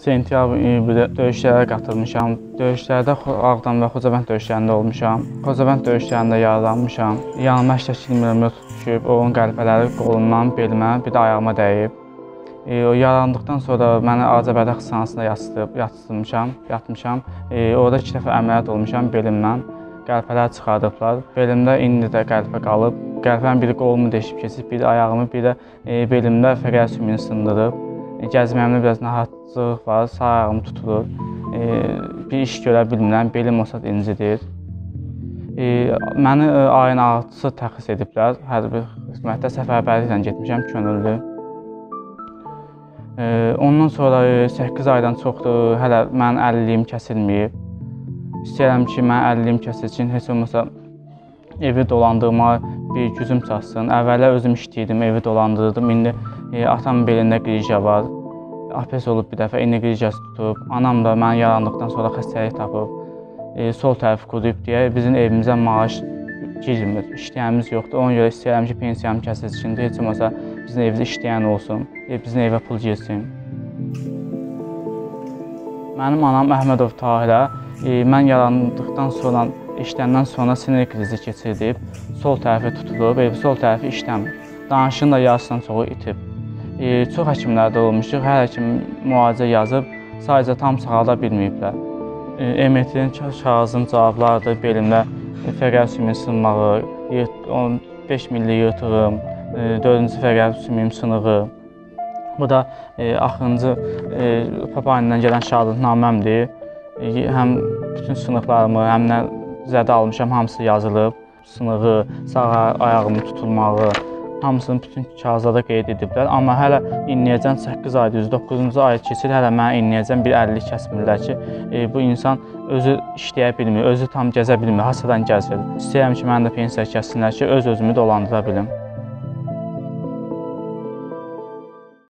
Sentyabr iyulda döyüşlərə qatılmışam. Döyüşlərdə Ağdam və Xocavənd döyüşlərində olmuşam. Xocavənd döyüşlərində yaralanmışam. Yanıma 82 mm düşüb, onun qəlpələri qolumdan, belimə, bir də ayağıma dəyib. O yaralandıqdan sonra məni Ağcabədi xəstəxanasında yatmışam. Orada 2 dəfə əməliyyat olmuşam belimdən. Qəlpələr çıxardıblar. Belimdə indi də qəlpə qalıb. Qəlpənin biri qolumu deşib keçib, biri ayağımı, bir də belimdə fəqər sümüyünü sındırıb. Gəzməyimdə biraz narahatlıq var, sağ ayağım tutulur. Bir iş görə bilmirəm, belim o saat incidir. Məni ayın 6-sı təxris ediblər. Hərbi xidmətdə səfərbərliklə getmişəm, könüllü. Ondan sonra 8 aydan çoxdur, hələ mənim əlilliyim kəsilməyib. İstəyirəm ki, mənim əlilliyim kəsilsin, heç olmasa evi dolandırmağa bir gücüm çatsın. Əvvəllər özüm işləyirdim, evi dolandırırdım. İndi atamın belində qrija var. Apes olub bir dəfə, indi qrijası tutub. Anam da mən yaralandıqdan sonra xəstəlik tapıb. Sol tərəfi quruyub deyə bizim evimizə maaş girmir, işləyənimiz yoxdur. Ona görə istəyirəm ki, pensiyam kəsilsin, heç olmasa bizim evimizdə işləyən olsun, bizim evə pul girsin. Mənim anam Əhmədov Tahirə, mən yaralandıqdan sonra, işləndən sonra sinir krizi keçirdib, sol tərəfi tutulub, sol tərəfi işləmir. Danışığın da yarısından çoxu itib. Çox həkimlərdə olmuşuq, hər həkim müalicə yazıb, sadəcə tam sağalda bilməyiblər. MT-nin kağızın cavablarıdır, belimdə fəqər sümüyünün sınmağı, 5 milli yırtığım, 4-cü fəqər sümüyüm sınığı. Bu da axırıncı Papanidən gələn şəhadətnaməmdir. Həm bütün sınıqlarımı, həm nə zədə almışam, hamısı yazılıb. Sınığı, sağ ayağımın tutulmağı, hamısını bütün kağızlarda qeyd ediblər. Amma hələ inniyəcən 8 aydır, 109-cu ay keçir, hələ mənə inniyəcən bir əlillik kəsmirlər ki, bu insan özü işləyə bilmir, özü tam gəzə bilmir, hasadan gəzir. İstəyirəm ki, mən də pensiya kəssinlər ki, öz-özümü dolandıra bilim.